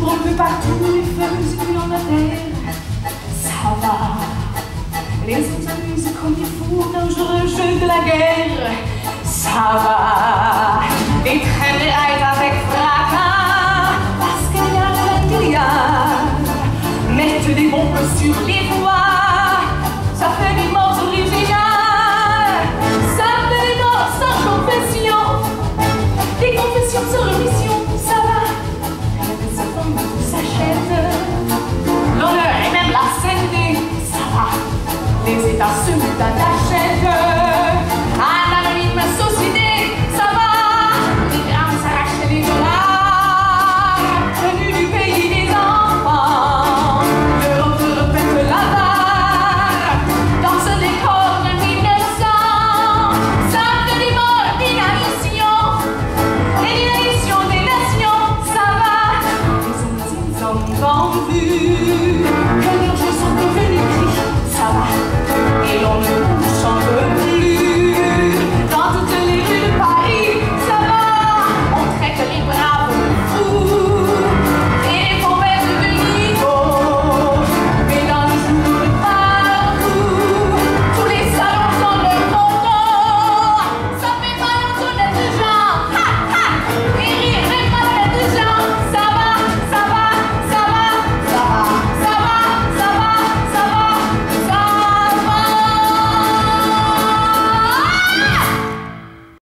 s'ouvre un peu partout, les feux brûlent la terre. Ça va, les autres s'amusent comme des fous, dangereux jeu de la guerre. Ça va.